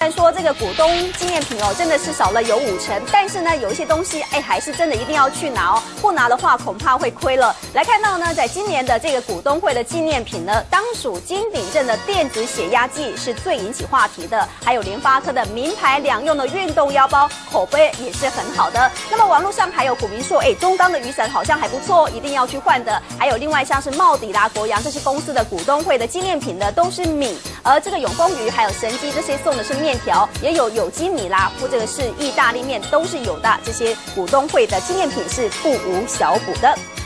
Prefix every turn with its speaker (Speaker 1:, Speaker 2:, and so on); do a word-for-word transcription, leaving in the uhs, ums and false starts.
Speaker 1: 虽然说这个股东纪念品哦，真的是少了有五成，但是呢，有一些东西哎，还是真的一定要去拿哦，不拿的话恐怕会亏了。来看到呢，在今年的这个股东会的纪念品呢，当属金鼎镇的电子血压计是最引起话题的，还有联发科的名牌两用的运动腰包，口碑也是很好的。那么网络上还有股民说，哎，中钢的雨伞好像还不错，一定要去换的。还有另外像是茂迪啦、国阳这些公司的股东会的纪念品呢，都是米，而这个永丰鱼还有神机这些送的是面条，也有有机米啦，或者是意大利面都是有的。这些股东会的纪念品是不无小补的。